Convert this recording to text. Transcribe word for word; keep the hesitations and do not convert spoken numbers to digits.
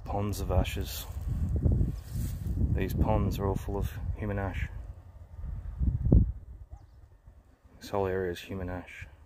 ponds of ashes. These ponds are all full of human ash. This whole area is human ash.